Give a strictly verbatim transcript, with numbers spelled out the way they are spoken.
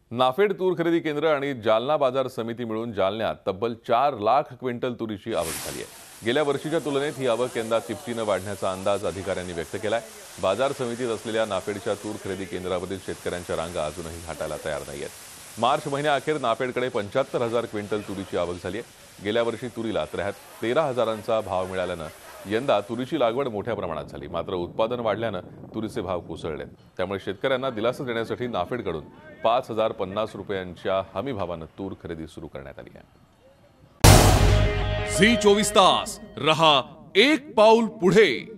नाफेड तूर खरेदी केंद्र आणि जालना बाजार समिती मिळून जालन्यात तब्बल चार लाख क्विंटल तुरीची आवक झाली आहे। गेल्या वर्षीच्या तुलनेत ही आवक यंदा तिपटीने वाढण्याचा अंदाज अधिकाऱ्यांनी व्यक्त केलाय। बाजार समितीत असलेल्या नाफेडच्या तूर खरेदी केंद्रावरील शेतकऱ्यांच्या रांगा अजूनही हटायला तयार नाहीयेत। मार्च महिन्याअखेर नाफेडकडे पंच्याहत्तर हजार क्विंटल तुरीची आवक झाली आहे। गेल्या वर्षी तुरीला तेरा हजारांचा भाव मिळाल्यानं यंदा तुरीची लागवड मोठ्या प्रमाणात झाली, मात्र उत्पादन वाढल्यानं तुरीचे भाव कोसळले। त्यामुळे शेतकऱ्यांना दिलासा देण्यासाठी नाफेडकडून पाच हजार पन्नास रुपयांच्या हमी भावानं तूर खरेदी सुरू करण्यात आली आहे। झी चोवीस तास रहा एक पाऊल पुढे।